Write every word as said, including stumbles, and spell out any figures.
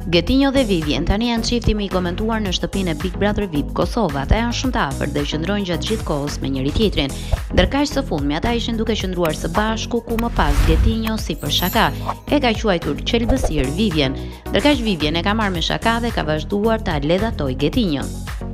Getinho dhe Vivien tani janë çifti më i komentuar në shtëpinë e Big Brother V I P Kosova. Ata janë shumë të afërt dhe qëndrojnë gjatë gjithë kohës me njëri tjetrin. Ndërkaq së fundmi ata ishin duke qëndruar së bashku, ku më pas Getinho si për shaka e ka quajtur qelbësir Vivien. Ndërkaq Vivien e ka marrë me shaka dhe ka vazhduar ta ledatoj Getinhon.